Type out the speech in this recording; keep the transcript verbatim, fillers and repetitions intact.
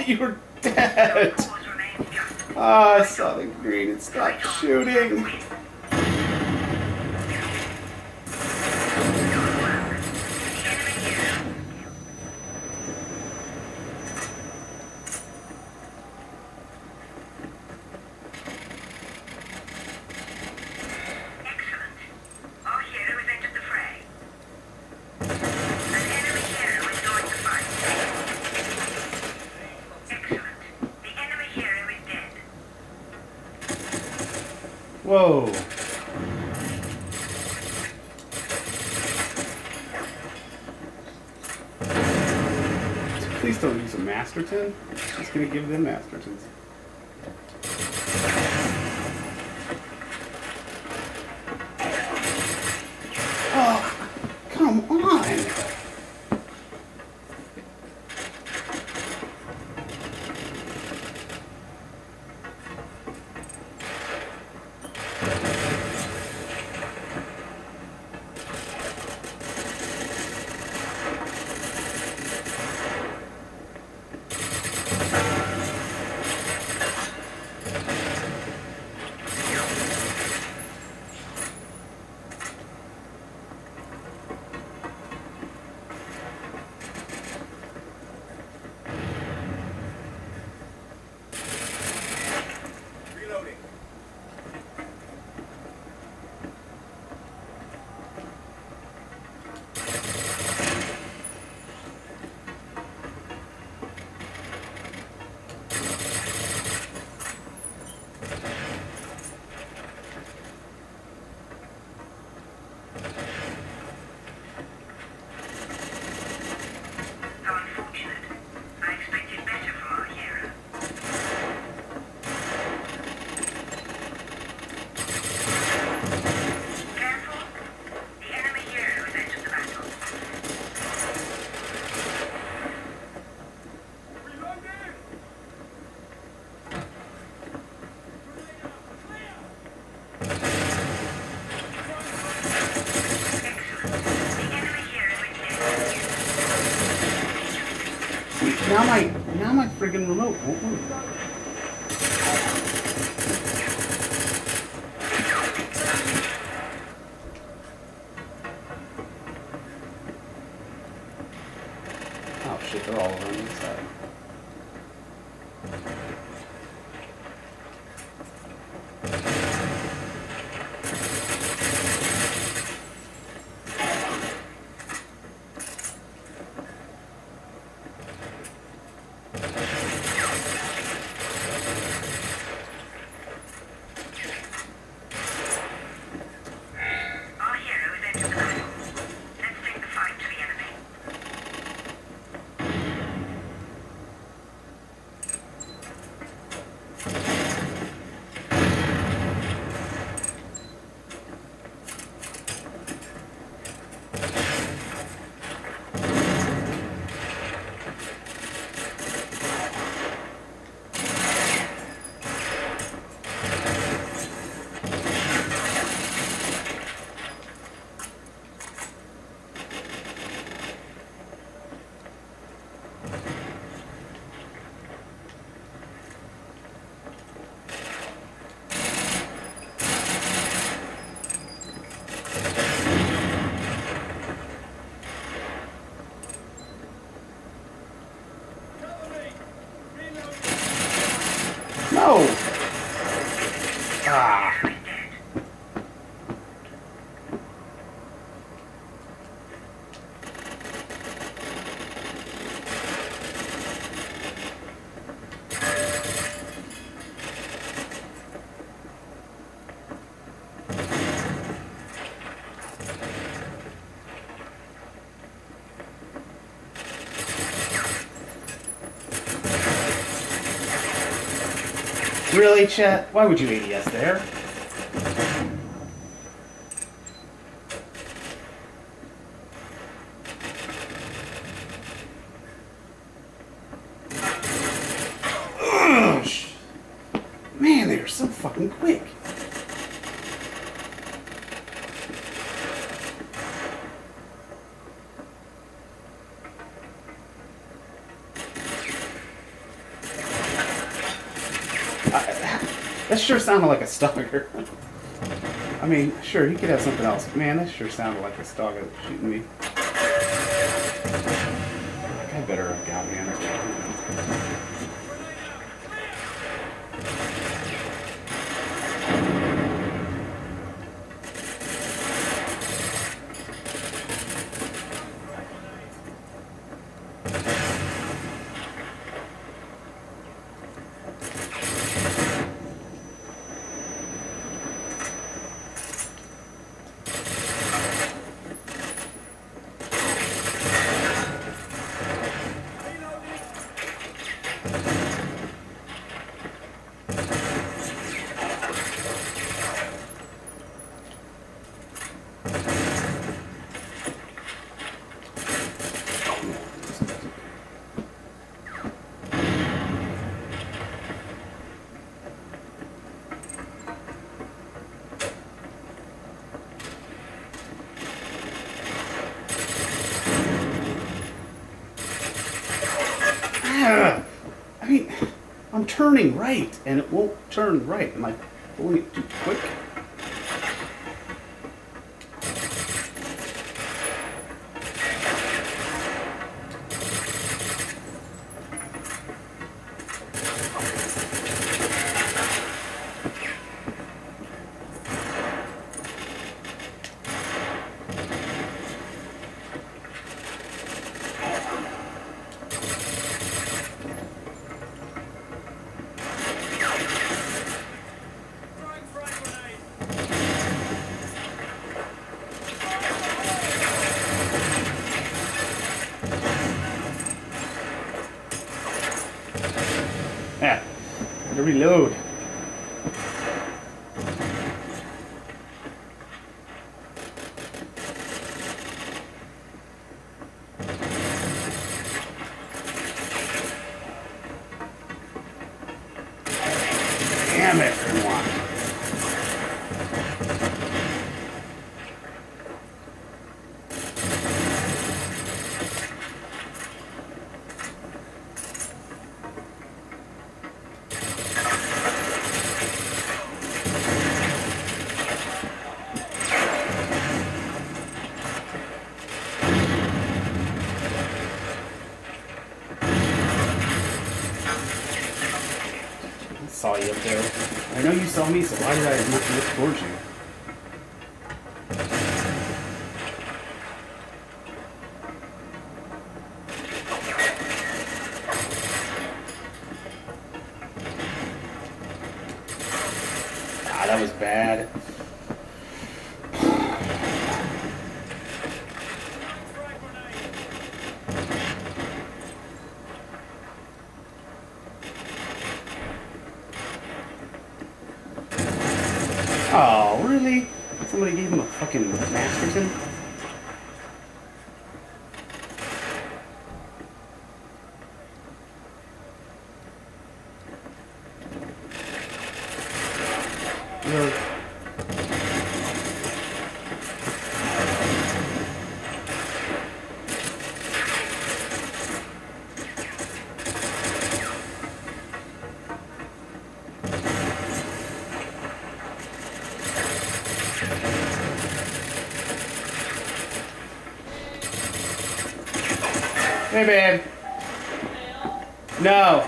You were dead. Ah, I saw the green and stopped shooting. Whoa. Please don't use a Masterton. I'm just gonna give them Mastertons. Oh, come on. Now my now my friggin' remote won't work. Oh shit, they're all over on the inside. No! Ah. Really, chat? Why would you A D S there? Ugh. Man, they are so fucking quick. That sure sounded like a stalker. I mean, sure, he could have something else. Man, that sure sounded like a stalker shooting me. I better have got me under. I mean, I'm turning right, and it won't turn right. Am I pulling it too quick? Yeah, to reload. Damn it, come on. Saw you up there. I know you saw me, so why did I not look towards you? Ah, that was bad. Oh, really? Somebody gave him a fucking Masterson? Really? Hey, babe. No.